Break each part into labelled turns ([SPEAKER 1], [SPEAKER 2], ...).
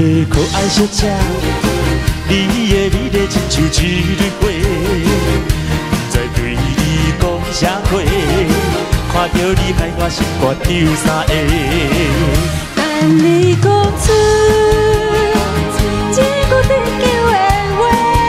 [SPEAKER 1] 个可爱小姐，你的美丽亲像一蕊花，不知对你讲啥话，看到你害我心肝丢三下。
[SPEAKER 2] 等你讲出这句得救的话，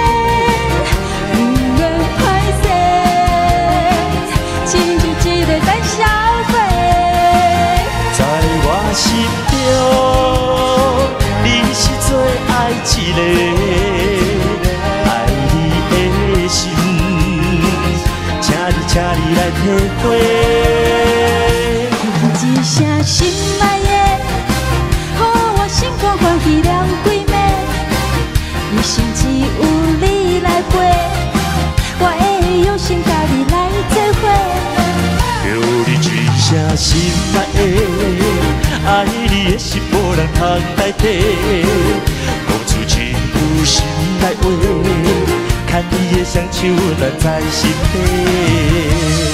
[SPEAKER 2] 不愿歹势，亲像一个胆小鬼。
[SPEAKER 1] 在我心中，你是最爱一个，爱你的心，请你来体会。
[SPEAKER 2] 一声心爱的，予我心肝欢喜了几暝。一生只有你来陪，我会用心甲你来做伙。
[SPEAKER 1] 叫你一声心爱的，爱你的心无人通代替，讲出一句心内话，牵你的双手温暖在心底。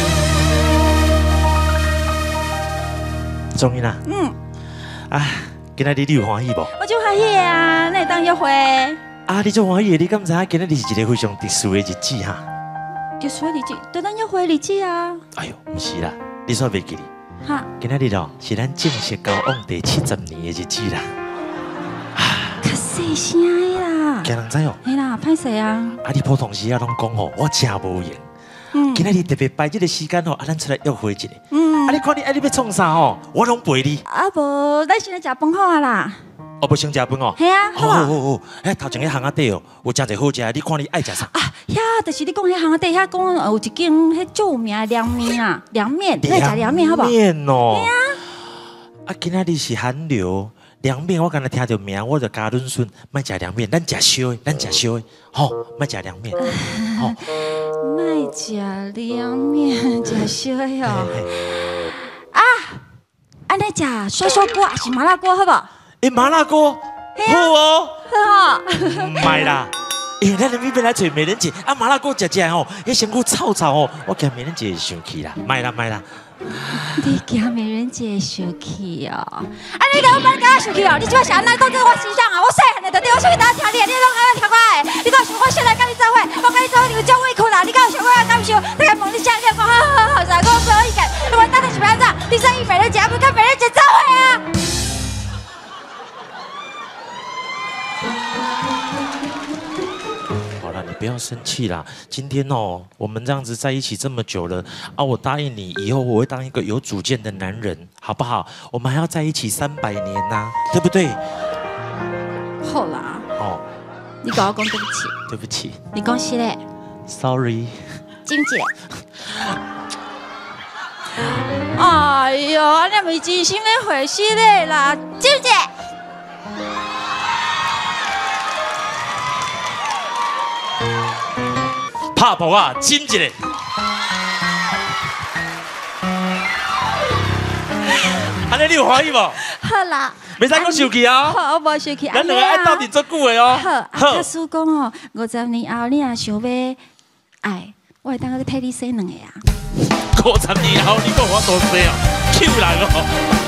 [SPEAKER 1] 钟英啊，今仔日你有欢喜无？
[SPEAKER 2] 我就欢喜啊，那会当约会。
[SPEAKER 1] 啊，你做欢喜的，你敢知影今仔日是一个非常特殊的日子哈？
[SPEAKER 2] 特殊的日子，就当约会的日子啊。
[SPEAKER 1] 哎呦，不是啦，你煞袂记哩？
[SPEAKER 2] 哈，
[SPEAKER 1] 今仔日哦，是咱正式交往第70年的日子啦。
[SPEAKER 2] 较细声的啦。
[SPEAKER 1] 惊人知哦？
[SPEAKER 2] 嘿啦，歹势啊。
[SPEAKER 1] 啊，你普通时啊拢讲吼，我真无闲。今仔日特别排这个时间吼，啊，咱出来约会一下。啊，你看你你要创啥吼？我拢陪你。
[SPEAKER 2] 啊无，咱先来食饭好啊啦。
[SPEAKER 1] 哦，不先食饭哦。
[SPEAKER 2] 系啊，好啊。
[SPEAKER 1] 好，哎，头前迄巷仔底哦，有真侪好食，你看你爱食啥？
[SPEAKER 2] 啊，遐就是你讲迄巷仔底遐讲有一间迄著名的凉面啊，凉面，你来食凉面好不好？
[SPEAKER 1] 面哦。
[SPEAKER 2] 系啊。
[SPEAKER 1] 啊，今仔日是寒流。凉面，我刚才听到名，我就加润顺，莫食凉面，咱食烧的，咱食烧的，吼，莫食凉面，吼，
[SPEAKER 2] 莫食凉面，食烧的哦。啊，安尼食涮涮锅还是麻辣锅好不好？
[SPEAKER 1] 麻辣锅，好哦，
[SPEAKER 2] 好。
[SPEAKER 1] 买啦。咱那边来找美人姐，啊，麻辣锅食食吼，迄身躯臭臭哦，我惊美人姐会生气啦，买啦。
[SPEAKER 2] 你惊美人姐生气哦？啊，你老板敢生气哦？你即摆是安怎讲在我身上啊？我细汉的就对我生气，当听你，你拢安尼听我的。你敢想我现在跟你做伙？我跟你做伙你有种委屈啦？你敢想我的感受？你敢问你啥？你讲好，再讲我没有意见。你问到底是要安怎？你说与美人姐，不跟美人姐做伙啊？
[SPEAKER 1] 你不要生气啦！今天哦，我们这样子在一起这么久了啊，我答应你，以后我会当一个有主见的男人，好不好？我们还要在一起300年呐，对不对？
[SPEAKER 2] 好啦，
[SPEAKER 1] 哦，
[SPEAKER 2] 你跟我讲对不起，
[SPEAKER 1] 对不起，
[SPEAKER 2] 你讲是嘞
[SPEAKER 1] ，sorry，
[SPEAKER 2] 真姐。哎呦，你咪真心要回事嘞啦，真姐。
[SPEAKER 1] 拍婆啊，亲一个！安尼你有欢喜无？
[SPEAKER 2] 好啦，
[SPEAKER 1] 袂使讲生气啊！
[SPEAKER 2] 好，我无生气。
[SPEAKER 1] 咱两个爱斗阵足久的哦。
[SPEAKER 2] 好，假使讲哦，50年后你若想要爱，我会当去替你生2个啊。
[SPEAKER 1] 50年后你讲我多生哦，Q 人哦。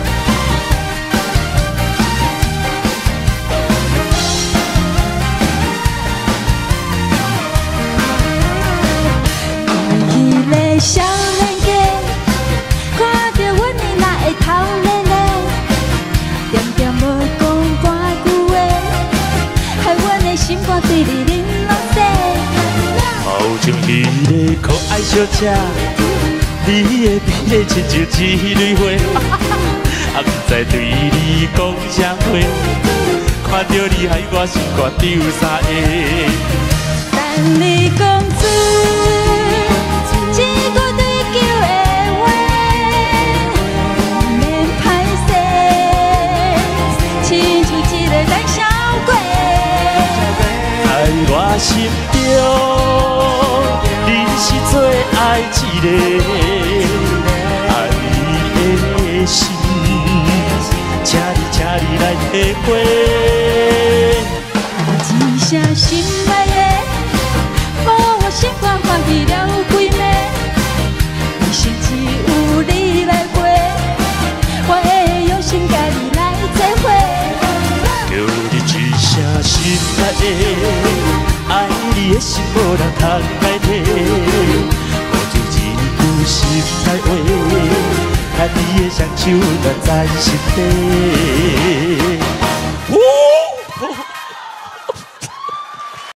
[SPEAKER 2] 少年家，看着阮的那会头咧咧，点点无讲半句话，害阮的心肝对你冷落雪。
[SPEAKER 1] 头前迄个可爱小姐，你的美丽亲像一蕊花，啊，不知对你讲啥话，看到你害我心肝丢三下。
[SPEAKER 2] 等你讲出。
[SPEAKER 1] 我心中，你是最爱一个，爱你的心，请你来体会。
[SPEAKER 2] 一声心爱的，予我心肝欢喜了几暝。一生只有你来陪，我会用心甲你来做伙。
[SPEAKER 1] 的心无人通代替，付出一句心内话，牵你的双手暖在心底。